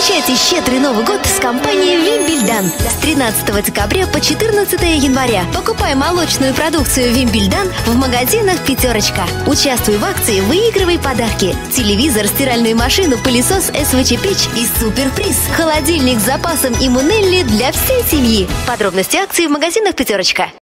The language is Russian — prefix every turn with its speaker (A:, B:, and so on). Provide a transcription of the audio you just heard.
A: Встречайте щедрый Новый год с компанией Вимбельдан. С 13 декабря по 14 января. Покупай молочную продукцию Вимбельдан в магазинах «Пятерочка». Участвуй в акции, выигрывай подарки. Телевизор, стиральную машину, пылесос СВЧ-печь и суперприз. Холодильник с запасом Имунелли для всей семьи. Подробности акции в магазинах «Пятерочка».